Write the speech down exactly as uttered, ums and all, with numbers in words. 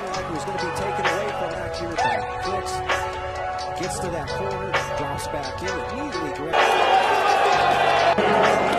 sounded like it was going to be taken away from back here by Fix. Gets to that corner, drops back in, immediately grabs.